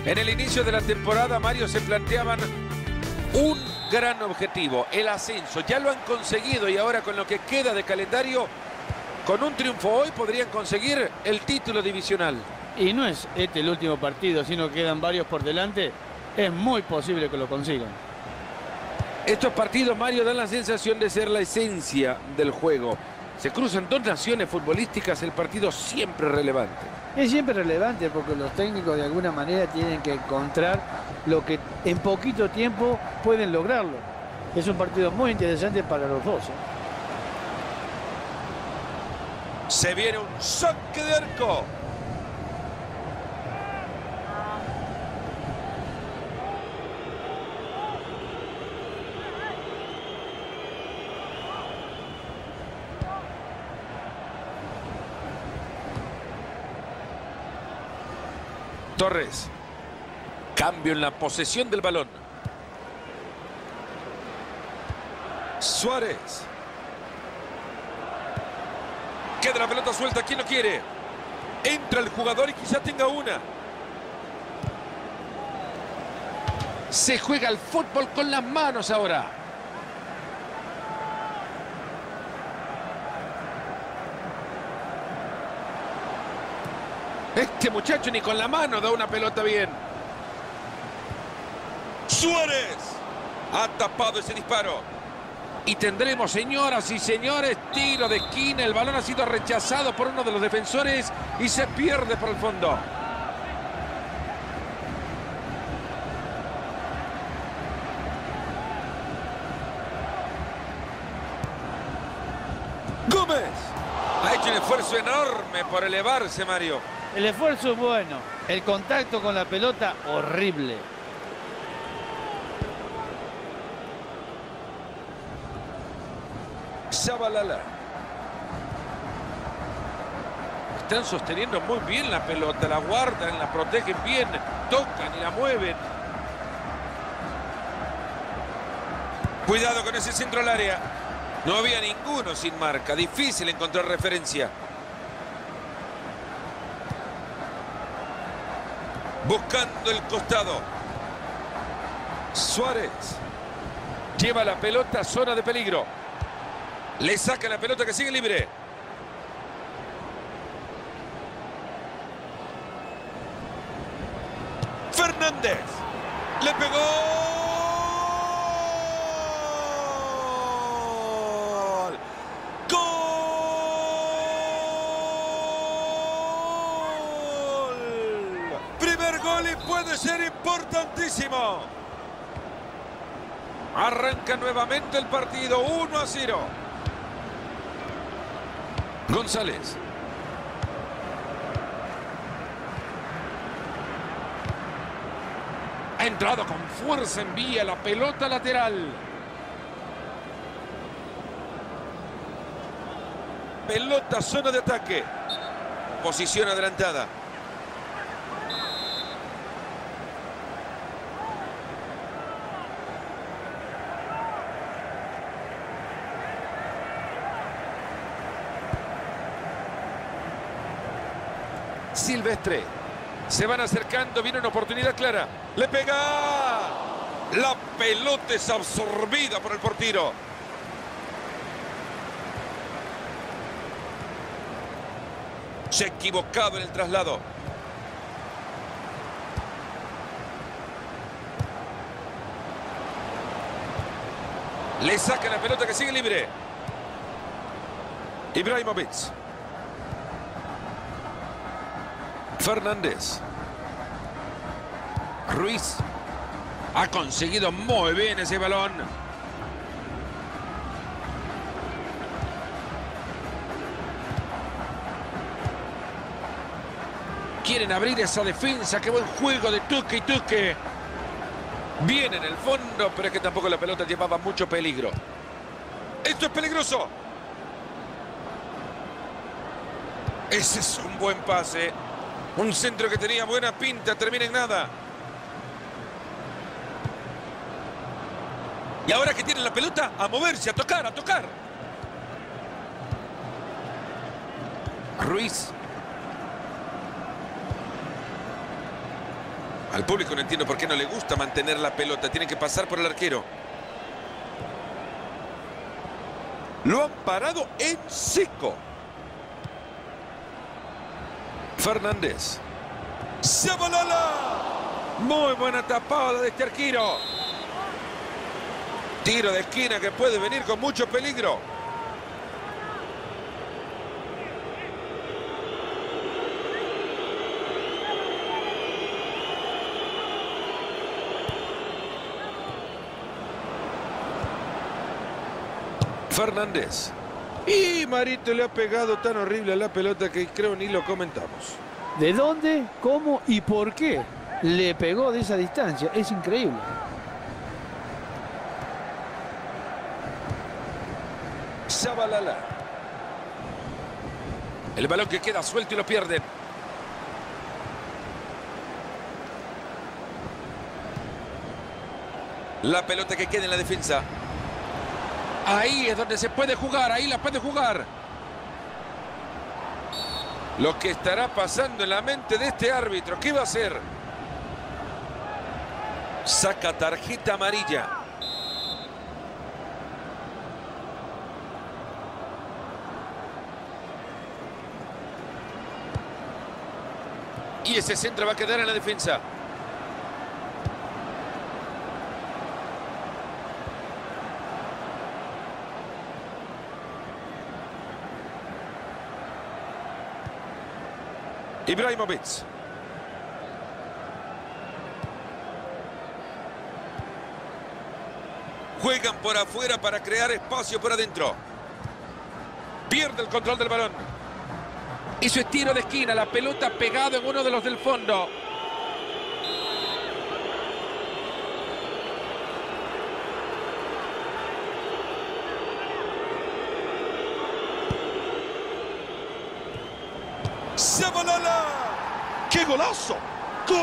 En el inicio de la temporada, Mario, se planteaban un gran objetivo, el ascenso. Ya lo han conseguido y ahora con lo que queda de calendario, con un triunfo hoy podrían conseguir el título divisional. Y no es este el último partido, sino quedan varios por delante. Es muy posible que lo consigan. Estos partidos, Mario, dan la sensación de ser la esencia del juego. Se cruzan dos naciones futbolísticas, el partido siempre relevante. Es siempre relevante porque los técnicos de alguna manera tienen que encontrar lo que en poquito tiempo pueden lograrlo. Es un partido muy interesante para los dos. Se viene un saque de arco. Torres. Cambio en la posesión del balón. Suárez. Queda la pelota suelta. ¿Quién lo quiere? Entra el jugador y quizá tenga una. Se juega el fútbol con las manos ahora. Este muchacho ni con la mano da una pelota bien. Suárez ha tapado ese disparo. Y tendremos, señoras y señores, tiro de esquina. El balón ha sido rechazado por uno de los defensores y se pierde por el fondo. Gómez ha hecho un esfuerzo enorme por elevarse, Mario. El esfuerzo es bueno, el contacto con la pelota horrible. Zabalala. Están sosteniendo muy bien la pelota, la guardan, la protegen bien, tocan y la mueven. Cuidado con ese centro al área. No había ninguno sin marca, difícil encontrar referencia. Buscando el costado. Suárez. Lleva la pelota a zona de peligro. Le saca la pelota que sigue libre. Fernández. Le pegó. Y puede ser importantísimo. Arranca nuevamente el partido, 1-0. González. Ha entrado con fuerza, envía la pelota lateral. Pelota, zona de ataque. Posición adelantada. Silvestre. Se van acercando, viene una oportunidad clara. ¡Le pega! La pelota es absorbida por el portero. Se ha equivocado en el traslado. Le saca la pelota que sigue libre. Ibrahimovic. Fernández. Ruiz. Ha conseguido muy bien ese balón. Quieren abrir esa defensa. Qué buen juego de Tuque y Tuque. Bien en el fondo, pero es que tampoco la pelota llevaba mucho peligro. Esto es peligroso. Ese es un buen pase. Un centro que tenía buena pinta, termina en nada. Y ahora que tienen la pelota, a moverse, a tocar, a tocar. Ruiz. Al público no entiendo por qué no le gusta mantener la pelota. Tiene que pasar por el arquero. Lo han parado en seco. Fernández. ¡Zabalala! Muy buena tapada de este arquero. Tiro de esquina que puede venir con mucho peligro. Fernández. Y Marito le ha pegado tan horrible a la pelota que creo ni lo comentamos. ¿De dónde, cómo y por qué le pegó de esa distancia? Es increíble. Zabalala. El balón que queda suelto y lo pierde. La pelota que queda en la defensa. Ahí es donde se puede jugar, ahí la puede jugar. Lo que estará pasando en la mente de este árbitro. ¿Qué va a hacer? Saca tarjeta amarilla. Y ese centro va a quedar en la defensa. Ibrahimovic. Juegan por afuera para crear espacio por adentro. Pierde el control del balón. Hizo el tiro de esquina, la pelota pegada en uno de los del fondo. ¡Zabalala! ¡Qué golazo! ¡Gol!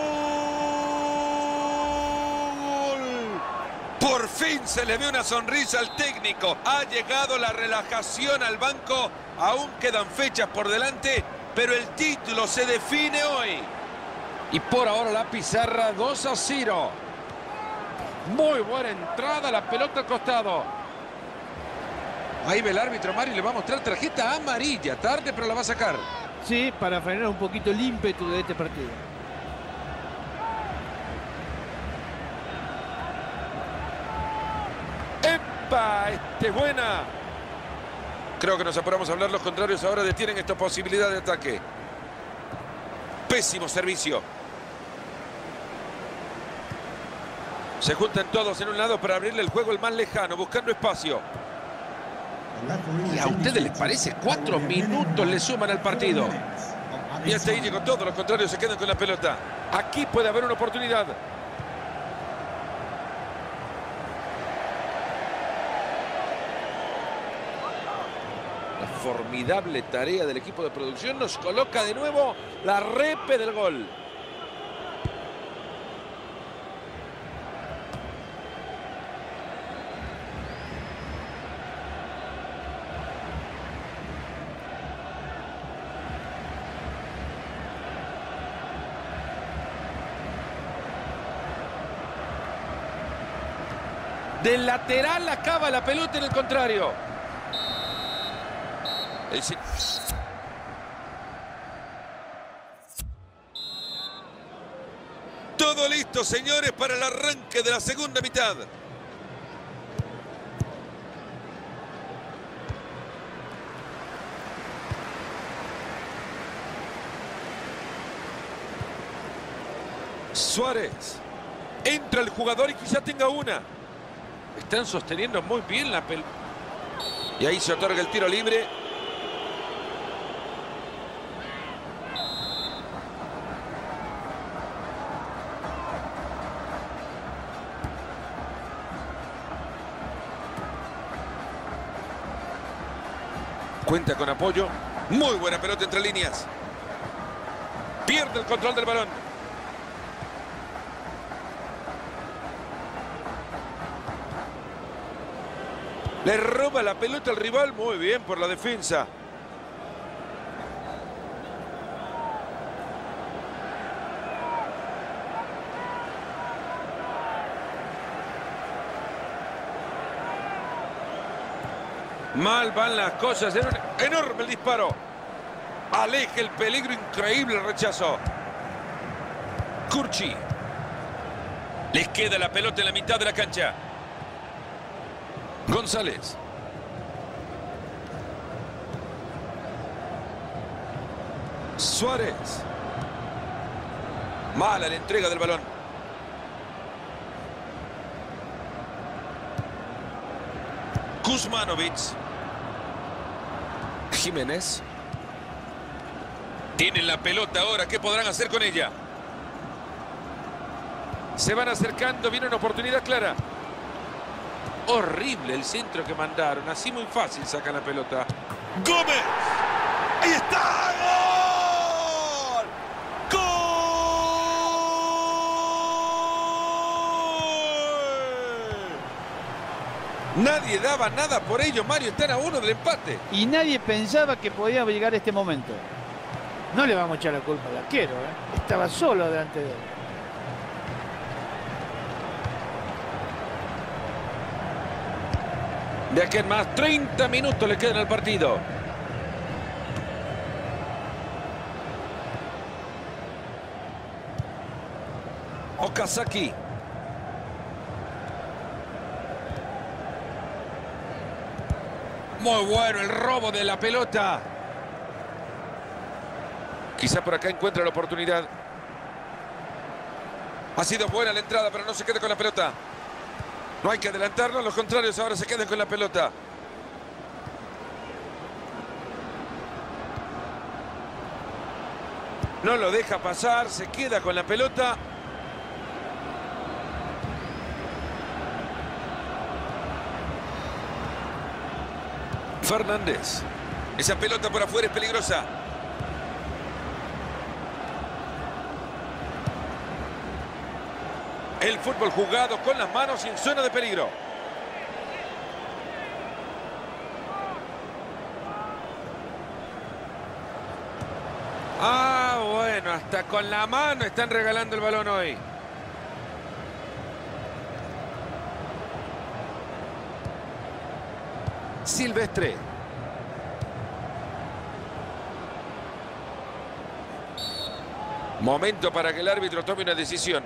Por fin se le ve una sonrisa al técnico. Ha llegado la relajación al banco. Aún quedan fechas por delante, pero el título se define hoy. Y por ahora la pizarra 2-0. Muy buena entrada, la pelota al costado. Ahí ve el árbitro, Mario, y le va a mostrar tarjeta amarilla. Tarde, pero la va a sacar. Sí, para frenar un poquito el ímpetu de este partido. ¡Epa! Buena. Creo que nos apuramos a hablar. Los contrarios ahora detienen esta posibilidad de ataque. Pésimo servicio. Se juntan todos en un lado para abrirle el juego al más lejano, buscando espacio. ¿Y a ustedes les parece? 4 minutos le suman al partido. Y hasta ahí llegó todo. Los contrarios se quedan con la pelota. Aquí puede haber una oportunidad. La formidable tarea del equipo de producción nos coloca de nuevo la repe del gol. Del lateral acaba la pelota en el contrario. Todo listo, señores, para el arranque de la segunda mitad. Suárez. Entra el jugador y quizá tenga una. Están sosteniendo muy bien la pelota. Y ahí se otorga el tiro libre. Cuenta con apoyo. Muy buena pelota entre líneas. Pierde el control del balón. Le roba la pelota al rival. Muy bien por la defensa. Mal van las cosas. Era enorme el disparo. Aleja el peligro. Increíble el rechazo. Curchi. Les queda la pelota en la mitad de la cancha. González. Suárez. Mala la entrega del balón. Kuzmanovic. Jiménez. Tienen la pelota ahora. ¿Qué podrán hacer con ella? Se van acercando. Viene una oportunidad clara. Horrible el centro que mandaron. Así muy fácil sacan la pelota. ¡Gómez! ¡Ahí está! ¡Gol! ¡Gol! Nadie daba nada por ello, Mario. Están a uno del empate. Y nadie pensaba que podía llegar a este momento. No le vamos a echar la culpa al arquero, ¿eh? Estaba solo delante de él. De aquí en más, 30 minutos le quedan al partido. Okazaki. Muy bueno el robo de la pelota. Quizá por acá encuentra la oportunidad. Ha sido buena la entrada, pero no se quede con la pelota. No hay que adelantarlo, los contrarios ahora se quedan con la pelota. No lo deja pasar, se queda con la pelota. Fernández. Esa pelota por afuera es peligrosa. El fútbol jugado con las manos y en zona de peligro. Ah, bueno, hasta con la mano están regalando el balón hoy. Silvestre. Momento para que el árbitro tome una decisión.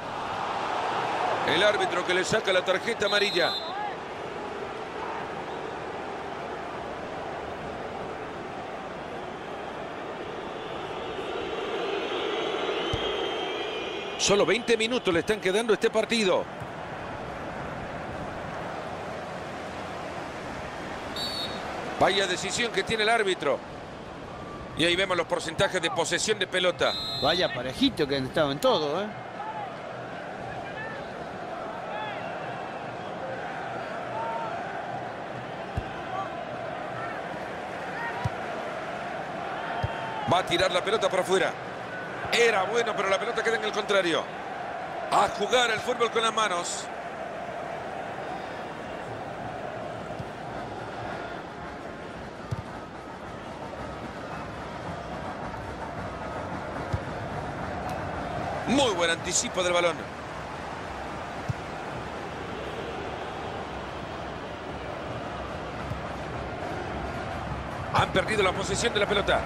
El árbitro que le saca la tarjeta amarilla. Solo 20 minutos le están quedando a este partido. Vaya decisión que tiene el árbitro. Y ahí vemos los porcentajes de posesión de pelota. Vaya parejito que han estado en todo, ¿eh? Va a tirar la pelota para afuera. Era bueno, pero la pelota queda en el contrario. A jugar el fútbol con las manos. Muy buen anticipo del balón. Han perdido la posesión de la pelota.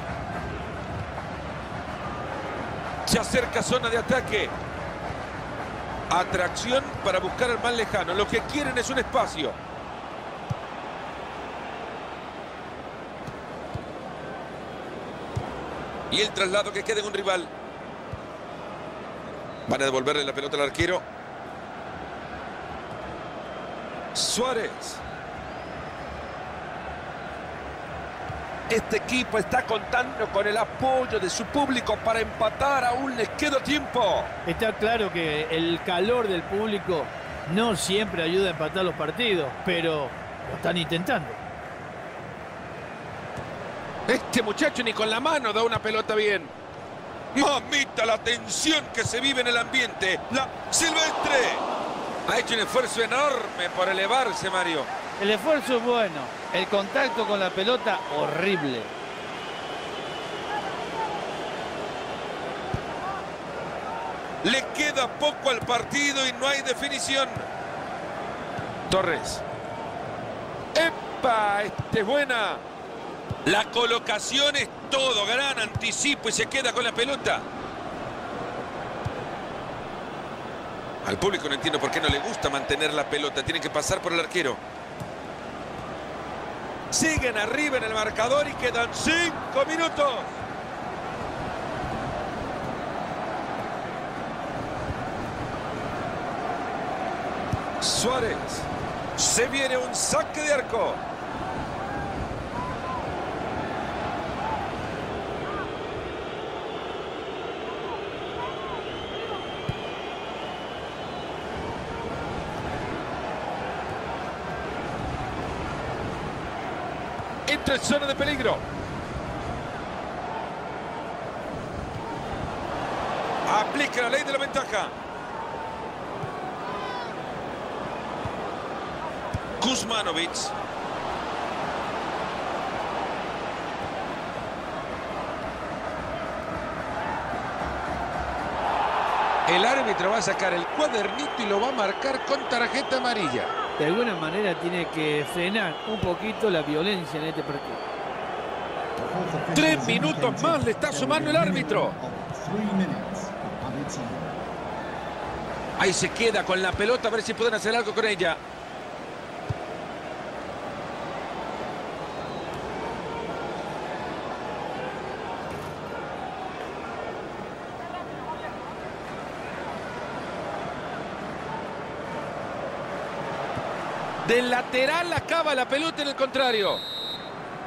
Se acerca zona de ataque. Atracción para buscar al más lejano. Lo que quieren es un espacio. Y el traslado que queda en un rival. Van a devolverle la pelota al arquero. Suárez. Este equipo está contando con el apoyo de su público para empatar. Aún les queda tiempo. Está claro que el calor del público no siempre ayuda a empatar los partidos, pero lo están intentando. Este muchacho ni con la mano da una pelota bien. Mamita, la tensión que se vive en el ambiente. La Silvestre ha hecho un esfuerzo enorme por elevarse, Mario. El esfuerzo es bueno, el contacto con la pelota horrible. Le queda poco al partido y no hay definición. Torres. ¡Epa! ¡Epa! Esta es buena. La colocación es todo. Gran anticipo y se queda con la pelota. Al público no entiendo por qué no le gusta mantener la pelota. Tiene que pasar por el arquero. Siguen arriba en el marcador y quedan 5 minutos. Suárez. Se viene un saque de arco. Entra en zona de peligro. Aplica la ley de la ventaja. Kuzmanovic. El árbitro va a sacar el cuadernito y lo va a marcar con tarjeta amarilla. De alguna manera tiene que frenar un poquito la violencia en este partido. 3 minutos más le está sumando el árbitro. Ahí se queda con la pelota, a ver si pueden hacer algo con ella. Del lateral acaba la pelota en el contrario.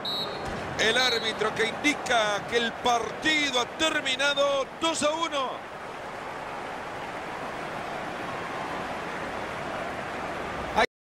El árbitro que indica que el partido ha terminado 2-1.